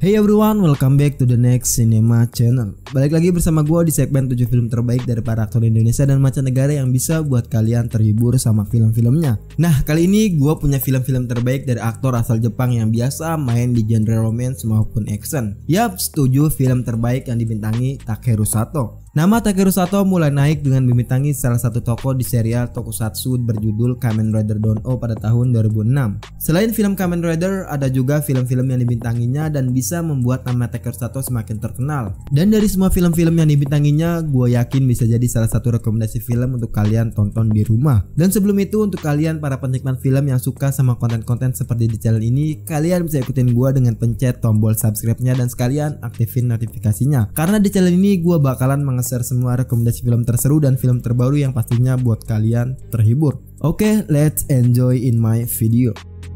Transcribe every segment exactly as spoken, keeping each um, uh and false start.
Hey everyone, welcome back to the next cinema channel. Balik lagi bersama gue di segmen tujuh film terbaik dari para aktor Indonesia dan mancanegara yang bisa buat kalian terhibur sama film-filmnya. Nah, kali ini gue punya film-film terbaik dari aktor asal Jepang yang biasa main di genre romance maupun action. Yap, setuju, film terbaik yang dibintangi Takeru Sato. Nama Takeru Sato mulai naik dengan membintangi salah satu tokoh di serial tokusatsu berjudul Kamen Rider Dono pada tahun dua ribu enam. Selain film Kamen Rider, ada juga film-film yang dibintanginya dan bisa membuat nama Takeru Sato semakin terkenal. Dan dari semua film-film yang dibintanginya, gue yakin bisa jadi salah satu rekomendasi film untuk kalian tonton di rumah. Dan sebelum itu, untuk kalian para penikmat film yang suka sama konten-konten seperti di channel ini, kalian bisa ikutin gue dengan pencet tombol subscribe-nya dan sekalian aktifin notifikasinya. Karena di channel ini gue bakalan meng share semua rekomendasi film terseru dan film terbaru yang pastinya buat kalian terhibur. Oke, okay, let's enjoy in my video.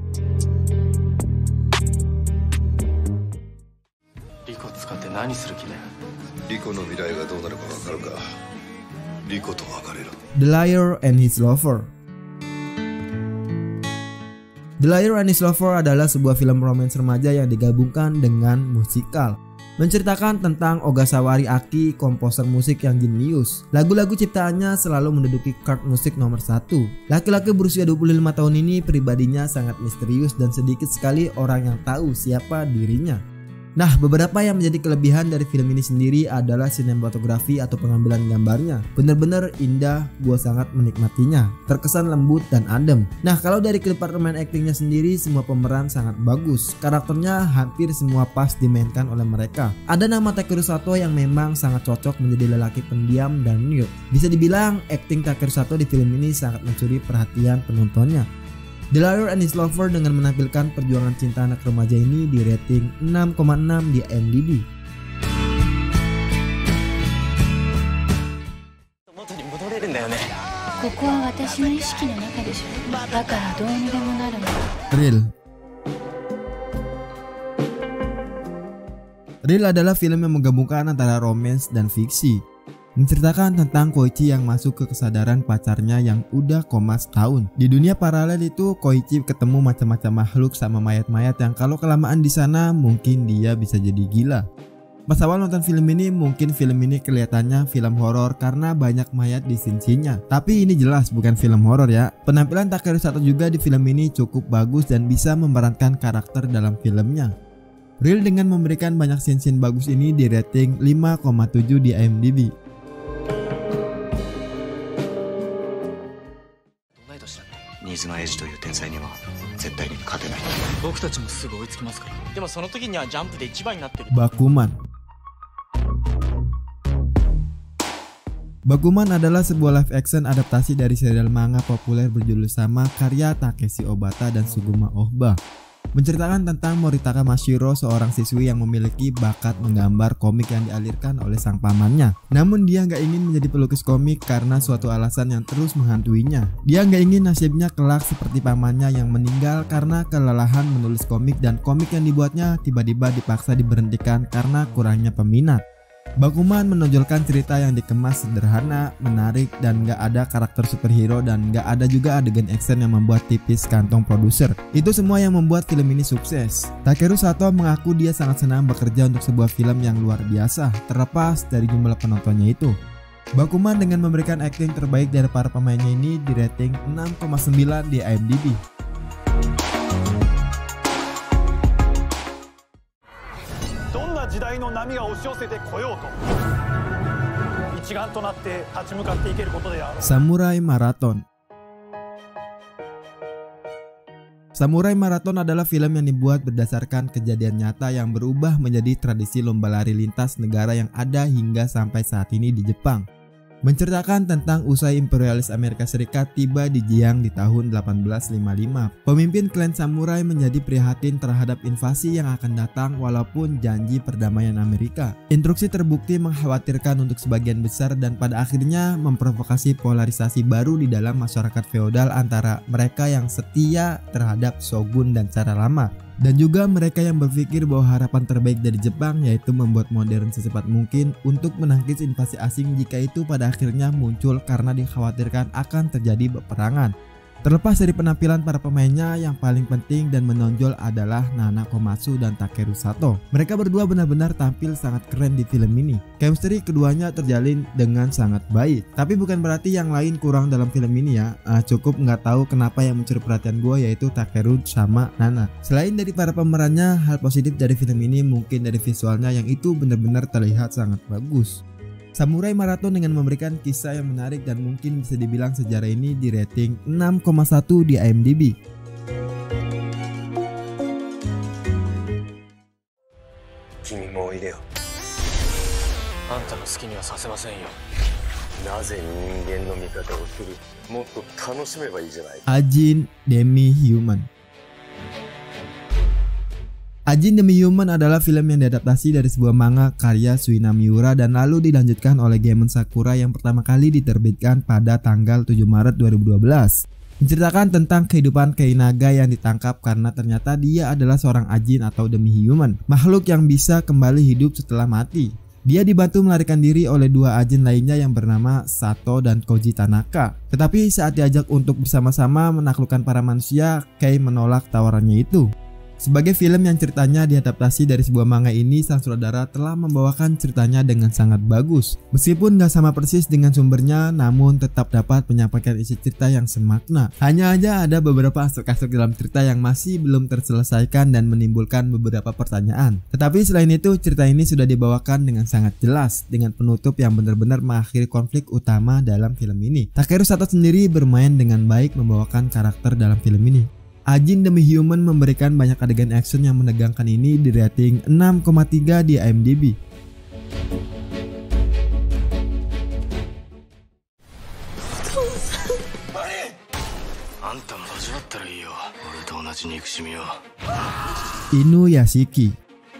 The Liar and His Lover. The Liar and His Lover adalah sebuah film romance remaja yang digabungkan dengan musikal. Menceritakan tentang Ogasawari Aki, komposer musik yang jenius. Lagu-lagu ciptaannya selalu menduduki chart musik nomor satu. Laki-laki berusia dua puluh lima tahun ini pribadinya sangat misterius dan sedikit sekali orang yang tahu siapa dirinya. Nah, beberapa yang menjadi kelebihan dari film ini sendiri adalah sinematografi atau pengambilan gambarnya. Bener-bener indah, gue sangat menikmatinya. Terkesan lembut dan adem. Nah, kalau dari departemen aktingnya sendiri, semua pemeran sangat bagus. Karakternya hampir semua pas dimainkan oleh mereka. Ada nama Takeru Sato yang memang sangat cocok menjadi lelaki pendiam dan mute. Bisa dibilang akting Takeru Sato di film ini sangat mencuri perhatian penontonnya. The Liar and His Lover dengan menampilkan perjuangan cinta anak remaja ini di rating enam koma enam di I M D B. Real. Real adalah film yang menggabungkan antara romance dan fiksi. Menceritakan tentang Koichi yang masuk ke kesadaran pacarnya yang udah koma setahun. Di dunia paralel itu, Koichi ketemu macam-macam makhluk sama mayat-mayat yang kalau kelamaan di sana mungkin dia bisa jadi gila. Pas awal nonton film ini, mungkin film ini kelihatannya film horor karena banyak mayat di scene-nya. Tapi ini jelas bukan film horor ya. Penampilan Takeru Sato juga di film ini cukup bagus dan bisa memerankan karakter dalam filmnya. Real dengan memberikan banyak scene-scene bagus ini di rating lima koma tujuh di I M D B. Bakuman. Bakuman adalah sebuah live action adaptasi dari serial manga populer berjudul sama karya Takeshi Obata dan Suguma Ohba. Menceritakan tentang Moritaka Mashiro, seorang siswi yang memiliki bakat menggambar komik yang dialirkan oleh sang pamannya. Namun dia nggak ingin menjadi pelukis komik karena suatu alasan yang terus menghantuinya. Dia nggak ingin nasibnya kelak seperti pamannya yang meninggal karena kelelahan menulis komik, dan komik yang dibuatnya tiba-tiba dipaksa diberhentikan karena kurangnya peminat. Bakuman menonjolkan cerita yang dikemas sederhana, menarik, dan gak ada karakter superhero dan gak ada juga adegan action yang membuat tipis kantong produser. Itu semua yang membuat film ini sukses. Takeru Sato mengaku dia sangat senang bekerja untuk sebuah film yang luar biasa, terlepas dari jumlah penontonnya itu. Bakuman dengan memberikan akting terbaik dari para pemainnya ini di rating enam koma sembilan di I M D B. Samurai Marathon. Samurai Marathon adalah film yang dibuat berdasarkan kejadian nyata yang berubah menjadi tradisi lomba lari lintas negara yang ada hingga sampai saat ini di Jepang. Menceritakan tentang usai imperialis Amerika Serikat tiba di Jiang di tahun delapan belas lima puluh lima. Pemimpin klan samurai menjadi prihatin terhadap invasi yang akan datang walaupun janji perdamaian Amerika. Instruksi terbukti mengkhawatirkan untuk sebagian besar dan pada akhirnya memprovokasi polarisasi baru di dalam masyarakat feodal antara mereka yang setia terhadap shogun dan cara lama, dan juga mereka yang berpikir bahwa harapan terbaik dari Jepang yaitu membuat modern secepat mungkin untuk menangkis invasi asing jika itu pada akhirnya muncul karena dikhawatirkan akan terjadi peperangan. Terlepas dari penampilan para pemainnya, yang paling penting dan menonjol adalah Nana Komatsu dan Takeru Sato. Mereka berdua benar-benar tampil sangat keren di film ini. Chemistry keduanya terjalin dengan sangat baik. Tapi bukan berarti yang lain kurang dalam film ini ya. Uh, cukup nggak tahu kenapa yang mencuri perhatian gue yaitu Takeru sama Nana. Selain dari para pemerannya, hal positif dari film ini mungkin dari visualnya yang itu benar-benar terlihat sangat bagus. Samurai Marathon dengan memberikan kisah yang menarik dan mungkin bisa dibilang sejarah ini di rating enam koma satu di I M D B. Ajin Demi Human. Ajin Demi Human adalah film yang diadaptasi dari sebuah manga karya Suina Miura dan lalu dilanjutkan oleh Goemon Sakura yang pertama kali diterbitkan pada tanggal tujuh Maret dua ribu dua belas. Menceritakan tentang kehidupan Kei Naga yang ditangkap karena ternyata dia adalah seorang ajin atau demi human, makhluk yang bisa kembali hidup setelah mati. Dia dibantu melarikan diri oleh dua ajin lainnya yang bernama Sato dan Koji Tanaka. Tetapi saat diajak untuk bersama-sama menaklukkan para manusia, Kei menolak tawarannya itu. Sebagai film yang ceritanya diadaptasi dari sebuah manga ini, sang sutradara telah membawakan ceritanya dengan sangat bagus. Meskipun gak sama persis dengan sumbernya, namun tetap dapat menyampaikan isi cerita yang semakna. Hanya aja ada beberapa aspek-aspek dalam cerita yang masih belum terselesaikan dan menimbulkan beberapa pertanyaan. Tetapi selain itu, cerita ini sudah dibawakan dengan sangat jelas, dengan penutup yang benar-benar mengakhiri konflik utama dalam film ini. Takeru Sato sendiri bermain dengan baik membawakan karakter dalam film ini. Ajin Demi Human memberikan banyak adegan action yang menegangkan ini di rating enam koma tiga di I M D B. Inuyashiki.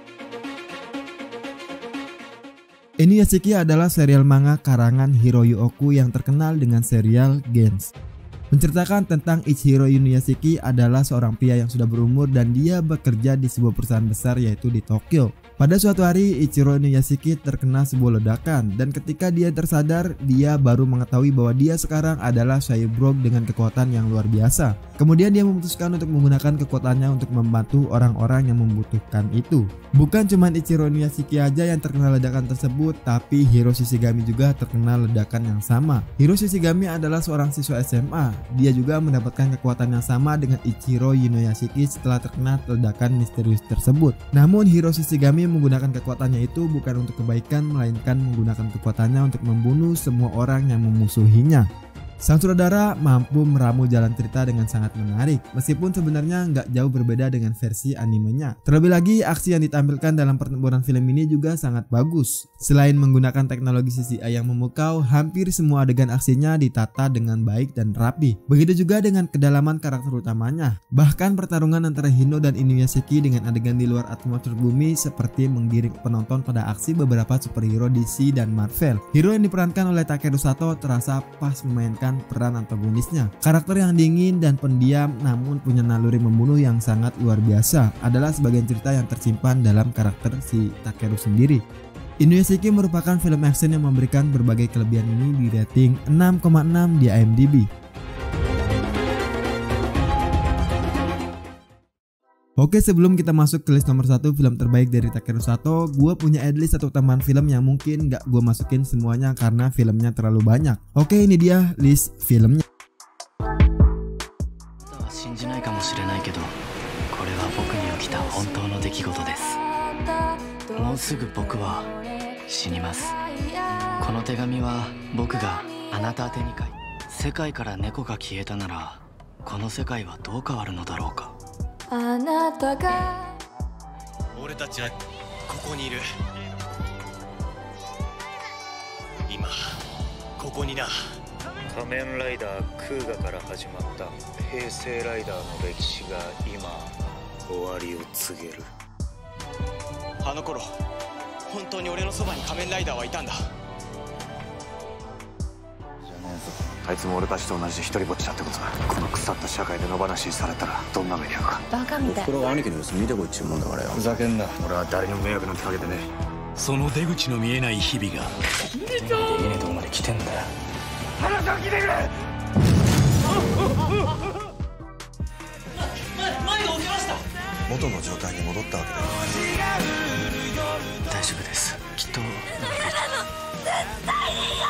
Inuyashiki adalah serial manga karangan Hiroyu Oku yang terkenal dengan serial Gens. Menceritakan tentang Ichiro Inuyashiki adalah seorang pria yang sudah berumur dan dia bekerja di sebuah perusahaan besar yaitu di Tokyo. Pada suatu hari Ichiro Inuyashiki terkena sebuah ledakan dan ketika dia tersadar, dia baru mengetahui bahwa dia sekarang adalah cyborg dengan kekuatan yang luar biasa. Kemudian dia memutuskan untuk menggunakan kekuatannya untuk membantu orang-orang yang membutuhkan itu. Bukan cuma Ichiro Inuyashiki aja yang terkena ledakan tersebut, tapi Hiro Shishigami juga terkena ledakan yang sama. Hiro Shishigami adalah seorang siswa S M A. Dia juga mendapatkan kekuatan yang sama dengan Ichiro Inuyashiki setelah terkena ledakan misterius tersebut. Namun Hiro Shishigami menggunakan kekuatannya itu bukan untuk kebaikan, melainkan menggunakan kekuatannya untuk membunuh semua orang yang memusuhinya. Sang sutradara mampu meramu jalan cerita dengan sangat menarik, meskipun sebenarnya nggak jauh berbeda dengan versi animenya. Terlebih lagi, aksi yang ditampilkan dalam pertempuran film ini juga sangat bagus. Selain menggunakan teknologi C G I yang memukau, hampir semua adegan aksinya ditata dengan baik dan rapi. Begitu juga dengan kedalaman karakter utamanya. Bahkan pertarungan antara Hino dan Inuyashiki dengan adegan di luar atmosfer bumi seperti menggiring penonton pada aksi beberapa superhero D C dan Marvel. Hero yang diperankan oleh Takeru Sato terasa pas memainkan peran antagonisnya. Karakter yang dingin dan pendiam namun punya naluri membunuh yang sangat luar biasa adalah sebagian cerita yang tersimpan dalam karakter si Takeru sendiri. Inuyashiki merupakan film action yang memberikan berbagai kelebihan ini di rating enam koma enam di I M D B. Oke, sebelum kita masuk ke list nomor satu film terbaik dari Takeru Sato, gue punya adlist atau tambahan film yang mungkin gak gue masukin semuanya karena filmnya terlalu banyak. Oke, ini dia list filmnya. 元の状態に戻ったわけだよ。大丈夫です。きっと。ダメなの。絶対に嫌。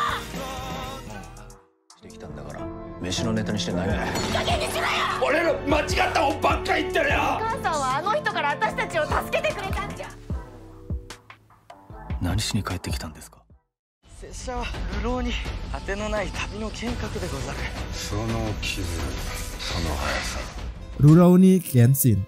してきたんだから飯のネタにしてないんだよ。いい加減にしろよ。俺ら間違ったもんばっか言ってるよ。お母さんはあの人から私たちを助けてくれたんじゃ。何しに帰ってきたんですか。拙者は流浪に果てのない旅の剣客でござる。その傷、その速さ。 Rurouni Kenshin.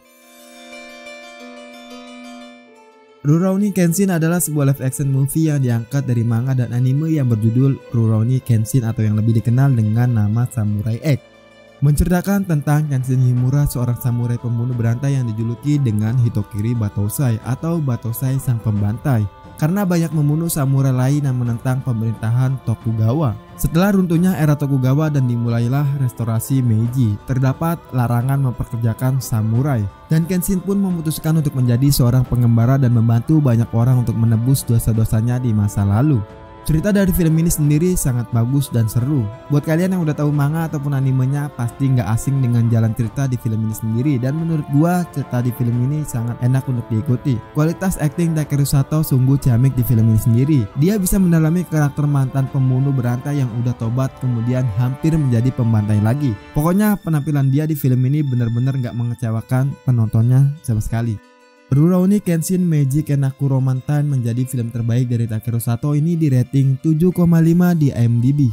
Rurouni Kenshin adalah sebuah live action movie yang diangkat dari manga dan anime yang berjudul Rurouni Kenshin atau yang lebih dikenal dengan nama Samurai X. Menceritakan tentang Kenshin Himura, seorang samurai pembunuh berantai yang dijuluki dengan Hitokiri Batosai atau Batosai sang pembantai, karena banyak membunuh samurai lain yang menentang pemerintahan Tokugawa. Setelah runtuhnya era Tokugawa dan dimulailah restorasi Meiji, terdapat larangan memperkerjakan samurai, dan Kenshin pun memutuskan untuk menjadi seorang pengembara dan membantu banyak orang untuk menebus dosa-dosanya di masa lalu. Cerita dari film ini sendiri sangat bagus dan seru. Buat kalian yang udah tahu manga ataupun animenya, pasti nggak asing dengan jalan cerita di film ini sendiri. Dan menurut gua cerita di film ini sangat enak untuk diikuti. Kualitas akting Takeru Sato sungguh ciamik di film ini sendiri. Dia bisa mendalami karakter mantan pembunuh berantai yang udah tobat kemudian hampir menjadi pembantai lagi. Pokoknya penampilan dia di film ini benar-benar nggak mengecewakan penontonnya sama sekali. Rurouni Kenshin Meiji Kennaku Romantan menjadi film terbaik dari Takeru Sato ini di rating tujuh koma lima di I M D B.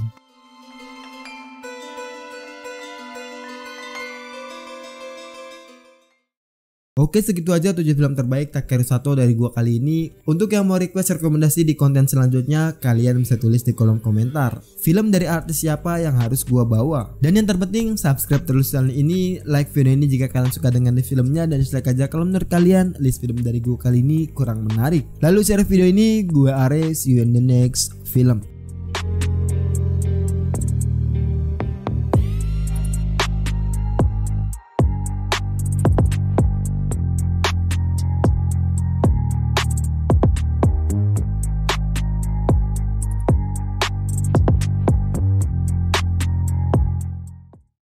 Oke, segitu aja tujuh film terbaik Takeru Sato dari gua kali ini. Untuk yang mau request rekomendasi di konten selanjutnya, kalian bisa tulis di kolom komentar film dari artis siapa yang harus gua bawa. Dan yang terpenting, subscribe terus channel ini, like video ini jika kalian suka dengan filmnya, dan dislike aja kalau menurut kalian list film dari gua kali ini kurang menarik. Lalu share video ini. Gue Ares, see you in the next film.